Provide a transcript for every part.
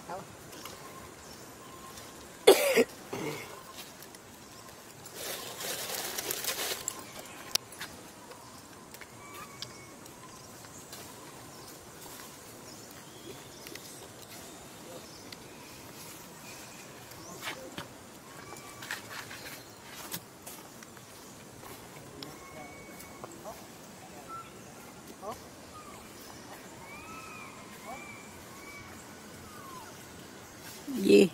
gì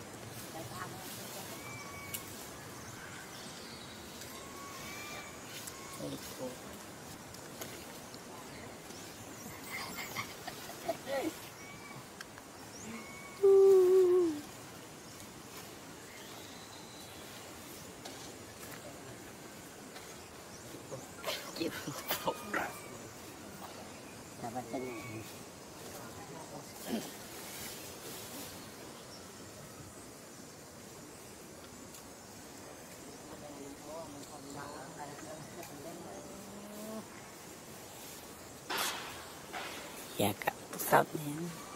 dạ cắt sắp nhé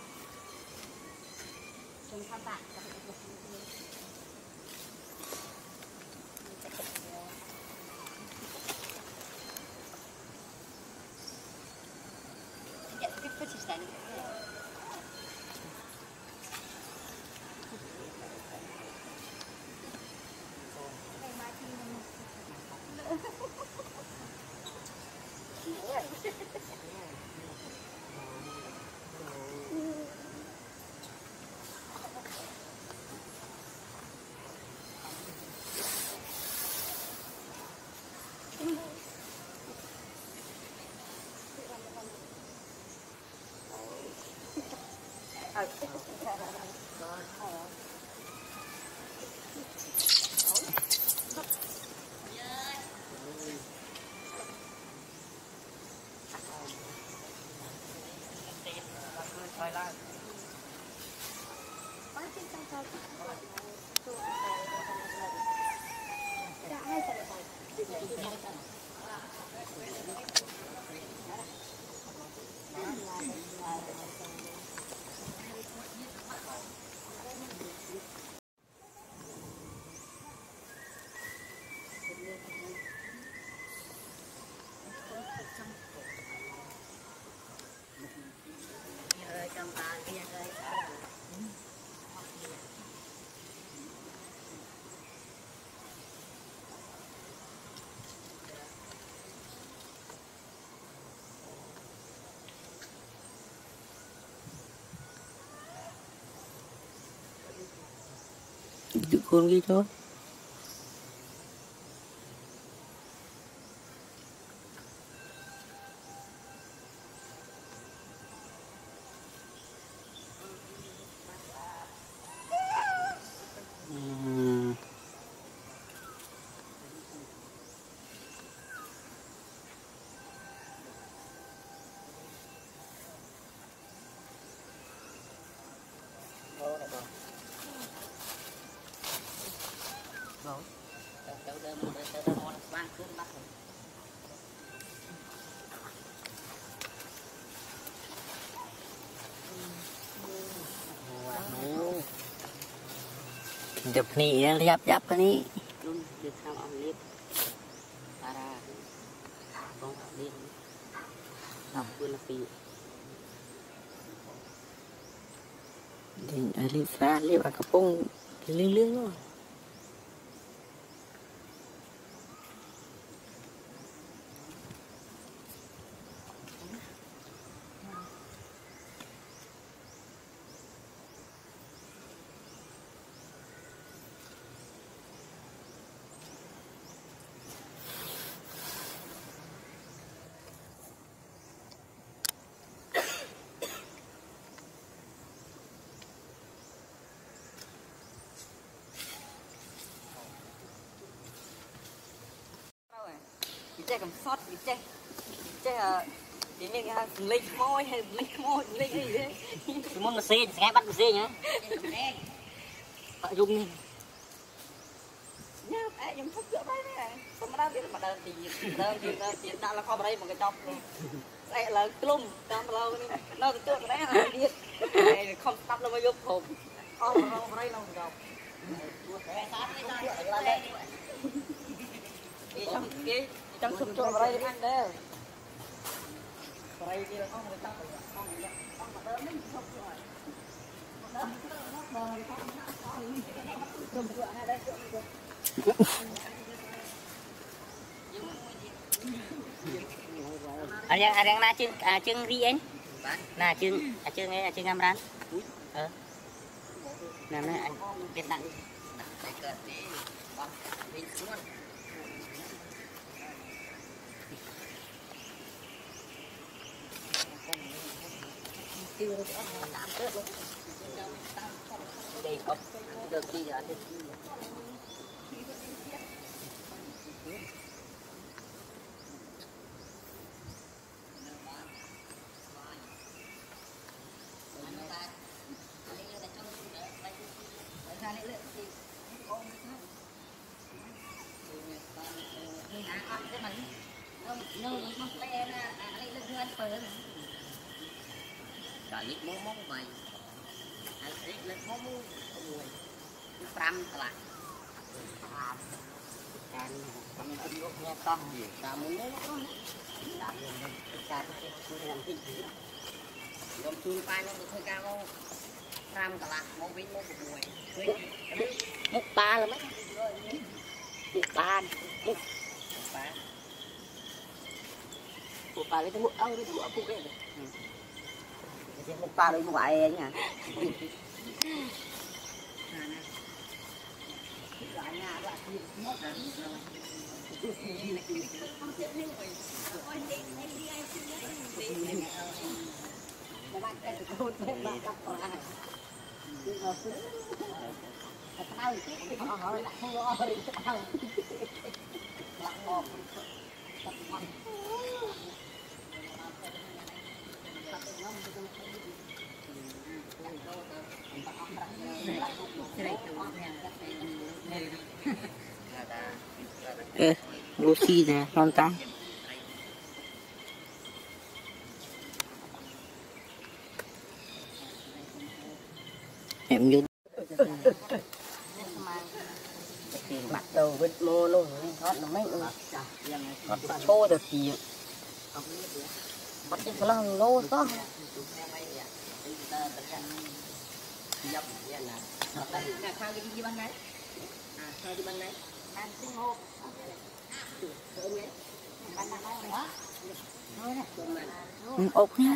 tự con ghi thôi chụp này giáp cái ní liệp ra liệp cặp bông lương lương luôn chạy cầm sót chạy chỉ như cái linh môi hay linh gì đấy muốn là xe bắt xe nhá phải dùng nhá ai dùng thuốc chữa đấy này xong rồi đó mà đơn thì đã là kho vào đây một cái chọc đây là klum tam lâu nó tự đấy là đi không stop nó mới giúp hồn Trong sụp chỗ vào đây ăn đấy. Ada na chừng ri anh. Na chừng am ran. Nam này anh biết nặng. Đây không được gì rồi. Rồi lít món vậy, lít món mua, pram lại, cầm ấn gốc nghe con gì, ta muốn lấy nó, ta làm gì, gom chuông tay nó hơi cao, pram lại, món vít món một mùi, múc ba là mấy, múc ba, múc ba lấy cái múc âu lấy cái múc phụ đấy. Một ba đôi ngoại anh à. Lucy nè, con ta. Em vô. Bắt đầu vứt mô luôn, thoát nó mấy luôn. Thoát chô được gì. Bắt cái lăng lô đó. Khao đi bên đấy. Khao đi bên đấy. Ăn sinh hộp. Ốc nhá.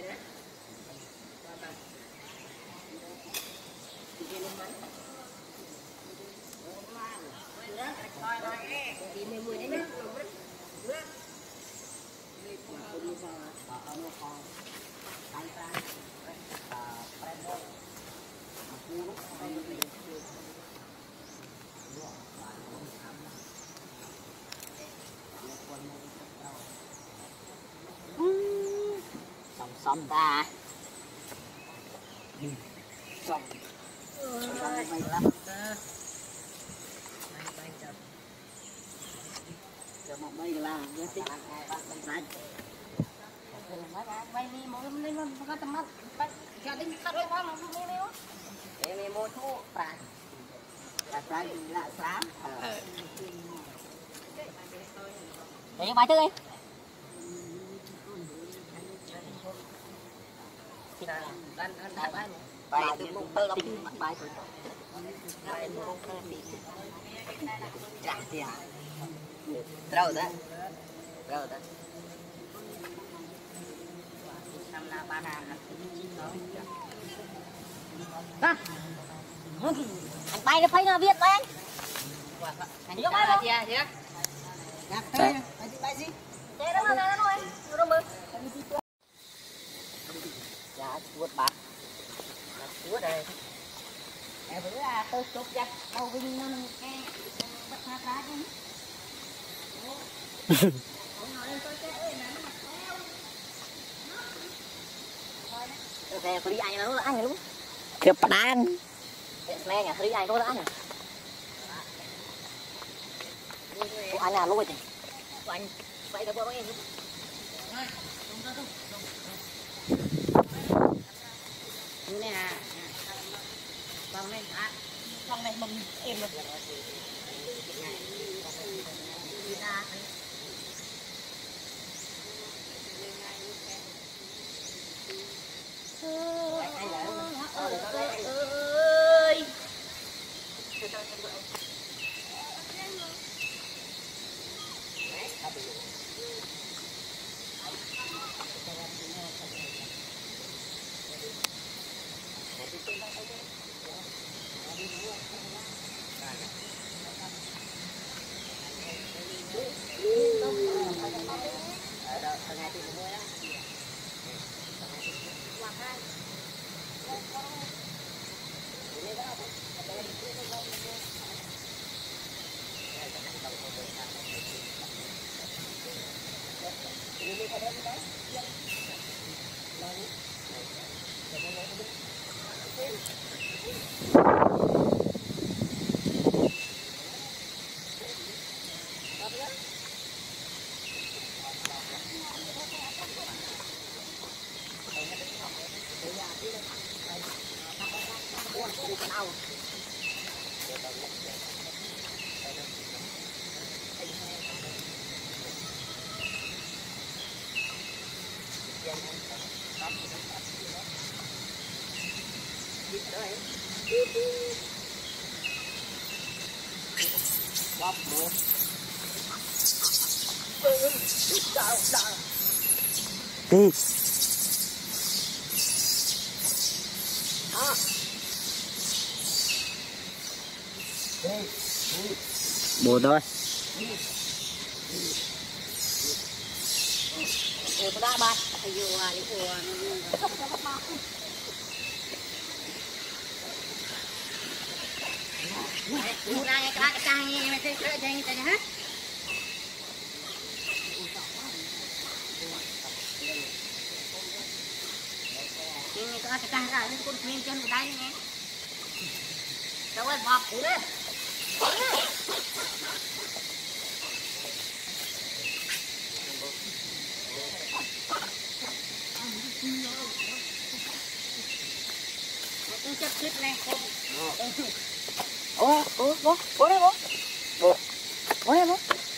Xong ta xong bay lắm cho một bay là giá trị bay đi một lên nó có tầm mắt cho đến khát lên quá mà không đi nữa em mua thu phải là sáng để cho bài trước đi bài từ một tơ lông bài từ bài một tơ bị chặt tiền đâu đó năm na ba na đó anh bay nó phải nó viết đấy anh vô bay không bay gì thế đó mà nó rồi mơ dạ chuột bạc chuột đây em bữa tôi chụp giặt đầu vinh nó nghe bắt phá phá chứ về tôi đi anh nó ăn rồi đúng kẹp đan nghe nhà tôi đi anh nó ăn rồi anh là lôi thì anh vậy là bao nhiêu Vâng này hả? Vâng này mầm em rồi. Đi ra thấy. Ơi. Đi. Bố thôi. Đã bạn. Mua ra cái cá cái như mày thấy cái gì thế hả? Ini có cái cá ra con miên chân của đây nè. Đâu ấy bọc cũ đấy. Con chất thịt này không. Bố đây bố. Bố đây bố.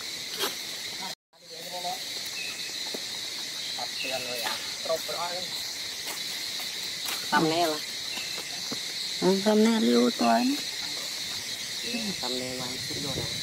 Tầm này là. Tầm này lưu toán. Tầm này là cái đồ này.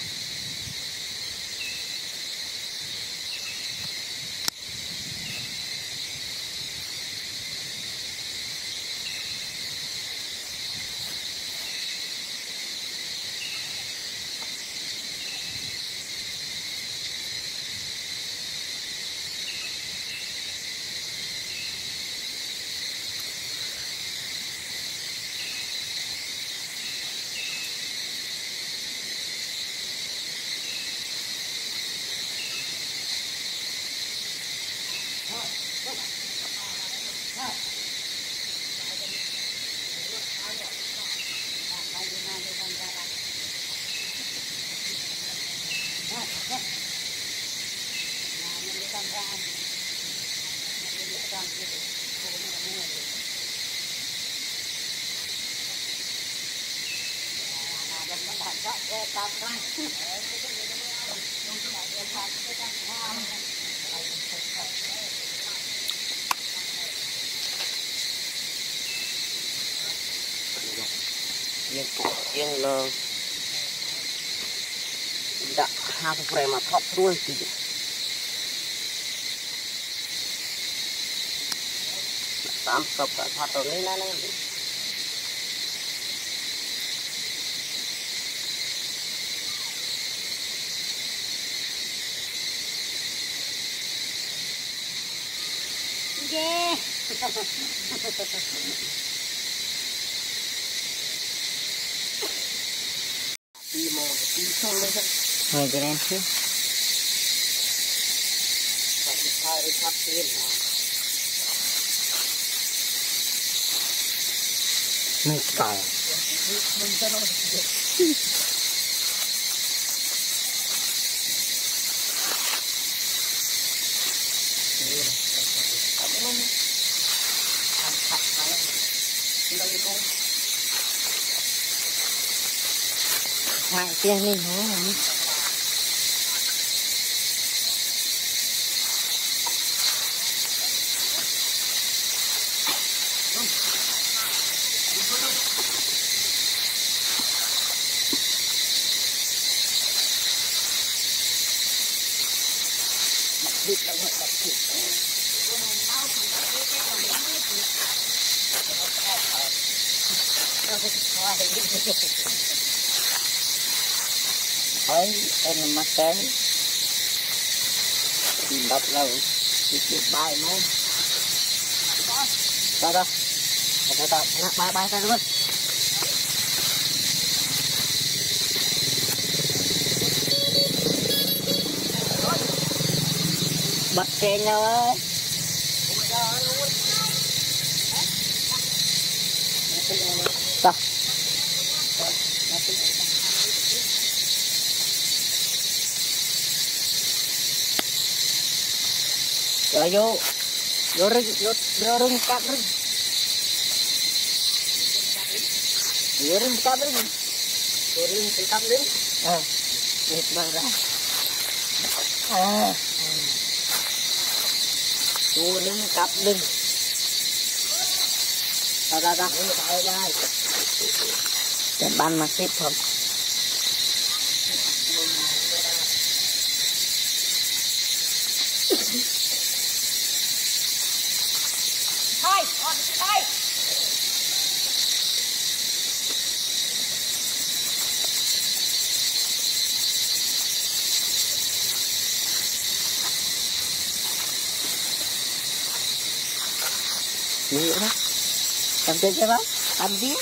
Yang lo đã hai frame mà thọp luôn thì tám sập cả thoát rồi lên này Yeah. hai cái em chứ mấy cỏ Hàng tiền lên hả? Thịt là gọi là thịt. Thôi em mặc cái đập lâu thì bài nó đó đó bài ra luôn bật trên nhau ơi sao rồi vô rừng cắt rừng vô rừng cắt rừng vô rừng cắt rừng việc bằng ra vô rừng cắt rừng ra trên bàn mà xếp phẩm thôi thôi nhiều đó cầm chân cho bác cầm tiếng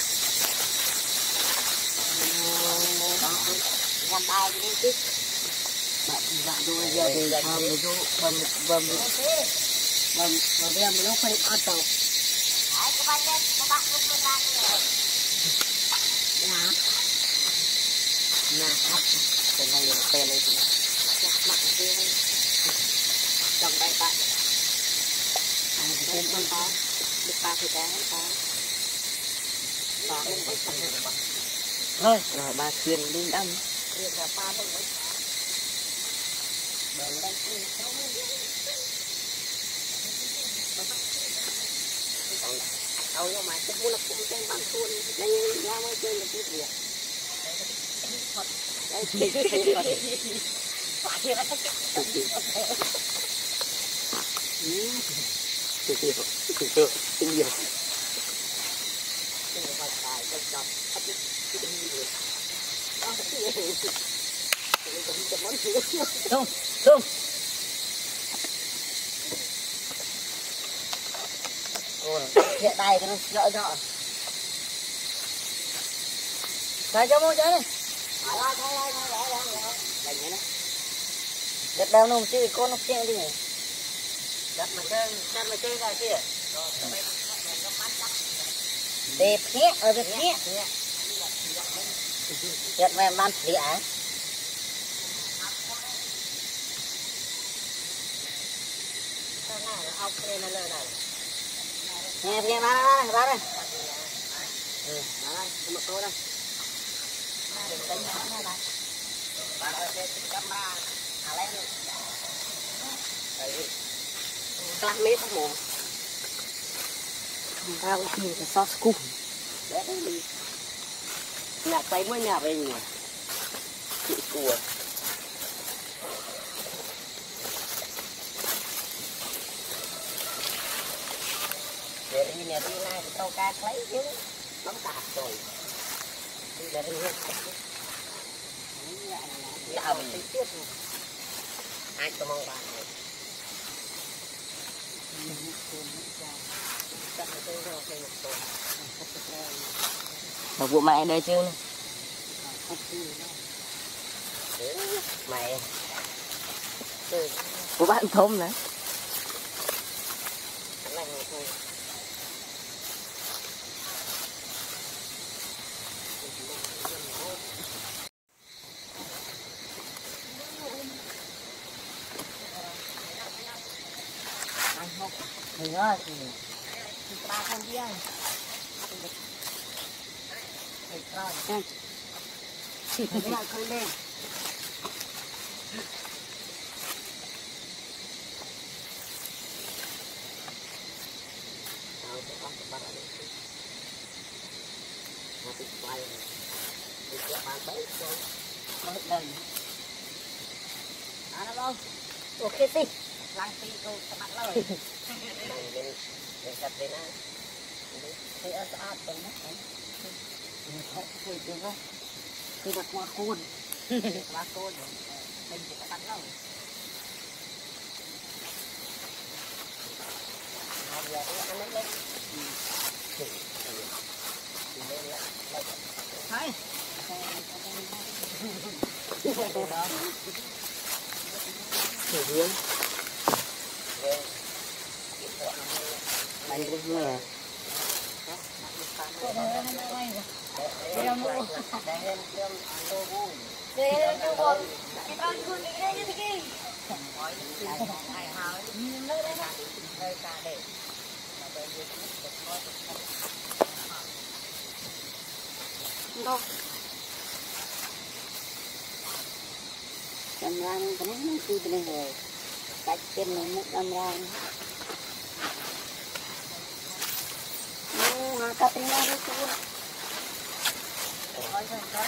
làm bài đi chứ bạn đuôi giờ thì bầm bây nó phải ăn tàu các bạn lên các bạn không có ra nè cái này là tên này mặt kia trong tay bạn thêm con ta được ba thì cá thôi rồi ba thuyền lên đâm thuyền là ba bông đâu nhưng mà cái bún cũng trên bàn tuôn nên ra mới chơi được cái gì Không. Hiện tay cái nó rõ. Đây cho mua chơi này. Thôi. Đánh thế này. Đất đeo nó chứ con nó chơi đi này. Đất mà chơi ra kia. Đẹp nhé, đẹp nhé. Hiện về man phỉ á. Học lên là này. Nghe ba đây. Đây, một số đây. Bạn ơi, cái camera lên. Đấy. Class mét một. Ra thì cái sauce củ. Đấy đi. Nhà tay mới nhà về nhỉ. Chị cua. Để đi nè, đi này câu cá lấy chứ nó tạt rồi đi là đi hết dạ mình thấy tiếc rồi ai có mong bạn này một vụ mày đây chứ mày của bạn thôm đấy mình ơi ba con đi anh rồi Cái nào khơi lên. Ok đi. Lang ti cô bạn lời. Mình chặt đến á. Thì ở xã tầng đó. Họ phải được không? Thì đặt qua côn. Qua côn. Mình chỉ có bạn lời. Mà giờ cái ăn lên. Thấy. Thử hướng. Bánh cái hướng này. Đây là mua. Đây là tô vui. Đây là tô vui. Cái con con đi đây như thế Ai hào nhìn đây đây. hơi cả để. Đâu. Đâm rang cái nó cứ bên này cách trên nó múc đâm rang. Cắt ra đấy chú. Thôi thôi thôi.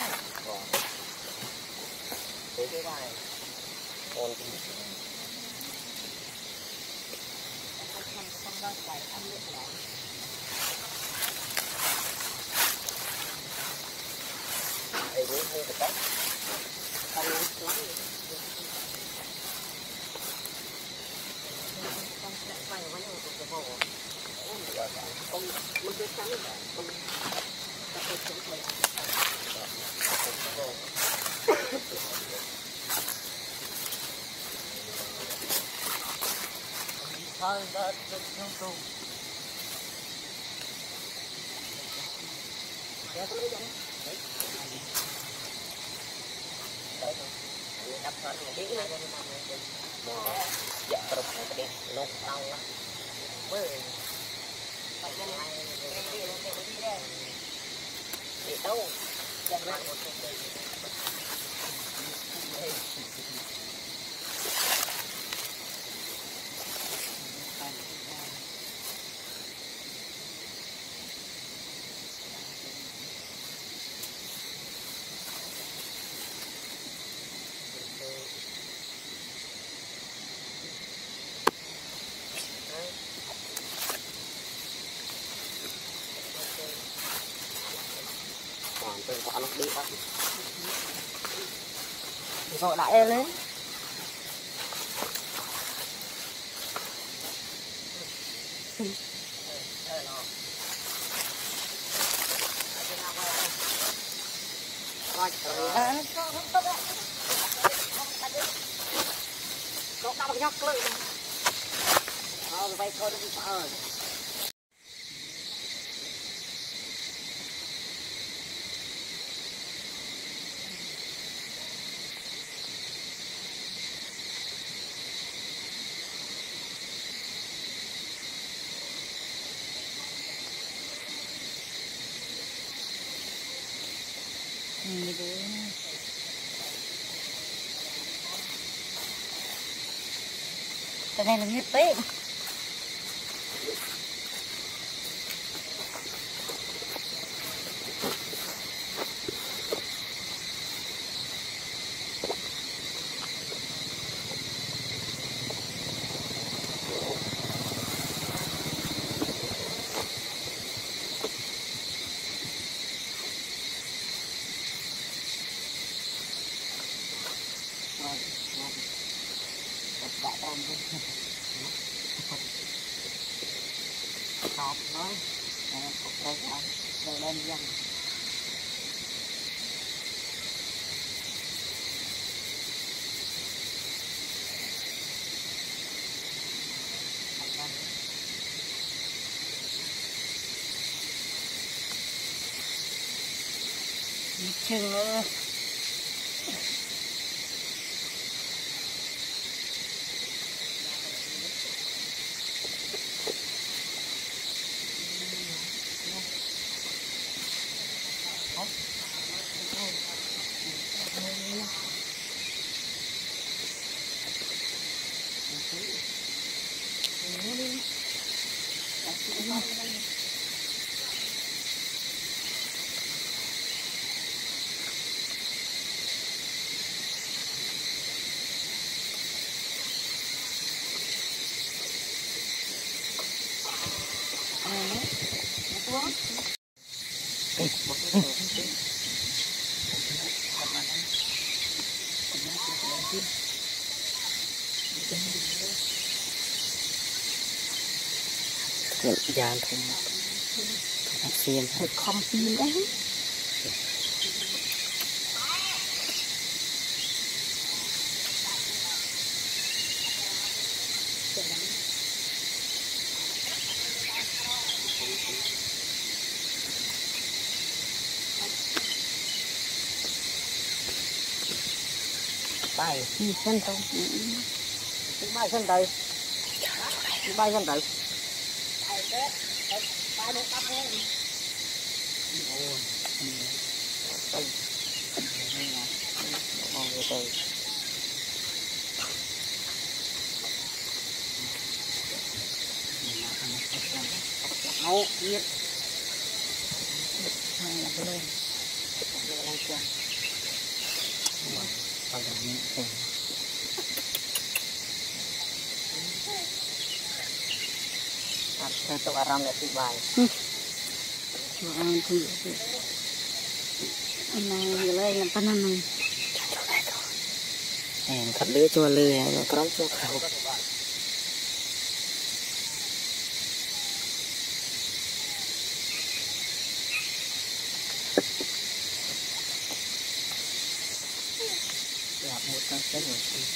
Cái này. Còn thì không có phải ăn được lắm. Đây cũng hơi được đấy. Không lắm. Con sẽ quay vào nhau từ hồ. Con muốn biết trắng con ta phải chống thôi. Thôi đã trong tù. Dạ có lấy dẫn. Đấy. Đấy thôi. Đắp hết một tí này. Dạ trục một tí. Lúc đau lắm. Bơi. Phải cái này. Cái đi nó sẽ đi đây. Đi đâu? Dạ lại một chút đây. Tôi có nó đi bắt Rồi lại lên. nó đau nhóc lên vậy thôi đi sợ Cái này là nhiệt tế. Hộp nói đây lên dân chừng nữa. dàn thùng xiên không xiên đấy bay đi sân tông bay sân tới bay sân tới Hãy subscribe untuk orang yang tiba. này lấy làm pan này Em thật lứa cho lừa nó có cho khẩu. Làm một con cái rồi.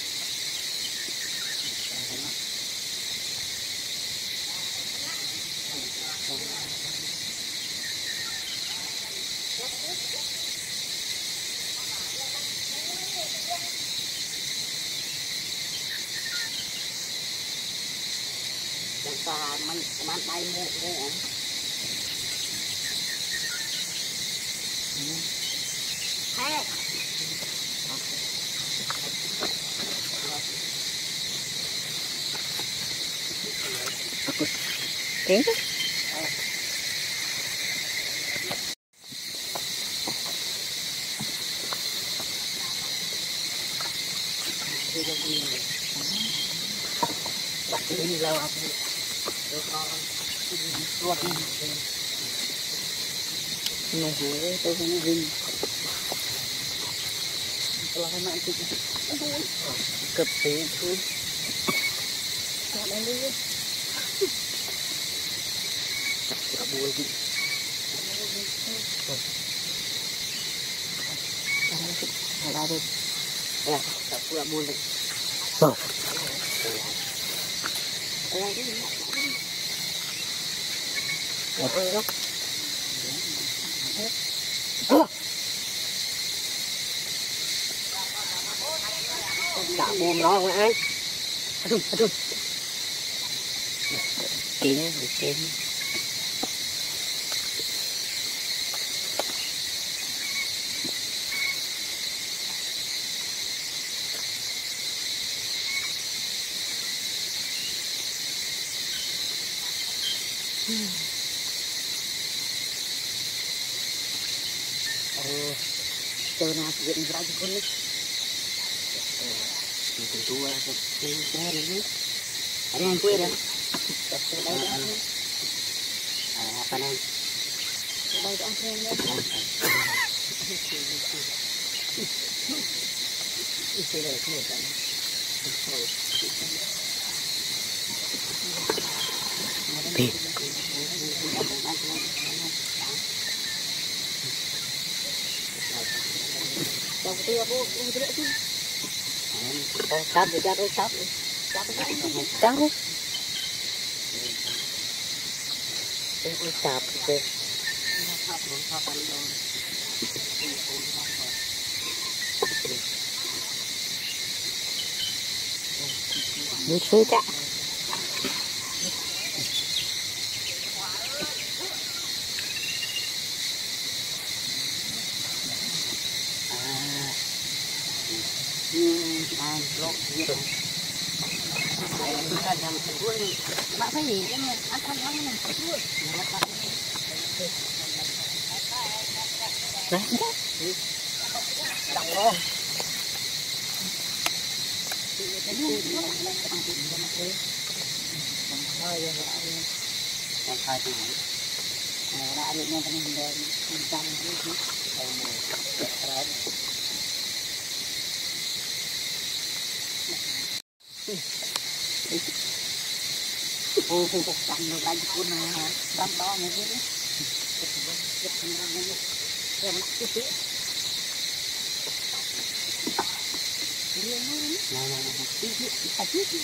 và mình bay một đấy hey Tiếng bắt đi lâu học được con ruột nó hối tôi không vinh là cái mạng tích cập tế thôi cho đây đi chắc là buồn đi là đi nè chắc là buồn đi rồi một cái gốc đã buồn nó không ai aduh kayaknya bikin chơi nào chuyện ra cho con mình tua cái xe này ở đây anh quên rồi đây đây apa nih đây anh quên đấy itu lah semua Pi. Đầu tiên bố không có chứ. Sắp rồi, sắp rồi, sắp rồi. Sắp rồi. Sắp rồi. Đi suy chắc. Bạn phải gì cái này ăn không lắm này. Đặng luôn. Con khai thì Đã được nên mình để mình tăng cái gì đầu mùa trái này. Ô cầm được đánh cuốn này đâm to như thế đấy chụp thành ra như thế em nó chút tí này tí tí tí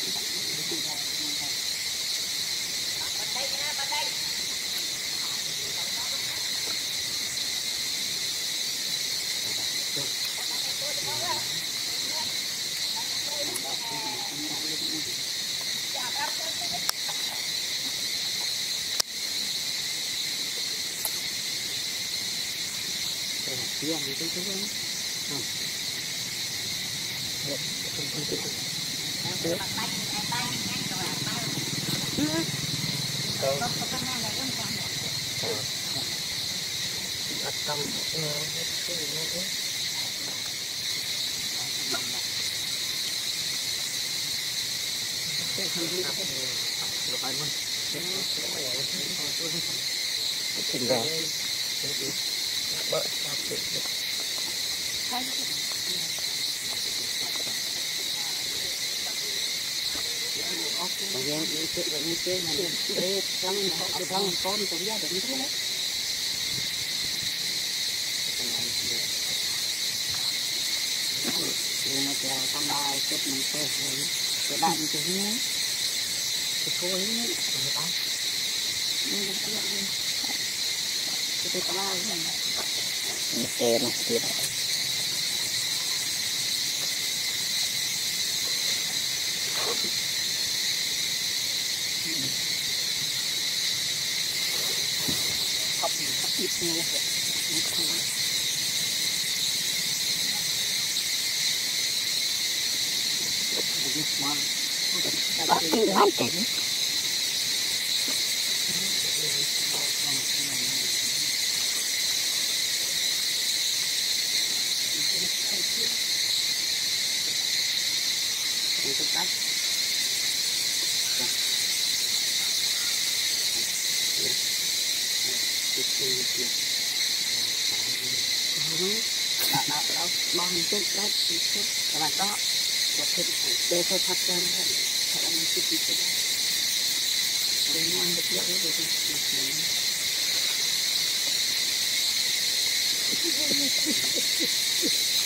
Iya, itu kan. Bây giờ đi chơi với chơi mà đi răng con cũng ra được như thế đấy. Nhưng mà cái con bài chút mình chơi rồi cái bạn như thế này cái cô ấy nữa cái bạn nhưng mà cái con bài này cái nó tiếp học tiếp nhiều hoàn cảnh bong chút đấy chút các bạn đó một thịt để thôi thật ra thật là một chút thịt để ăn được nhiều rồi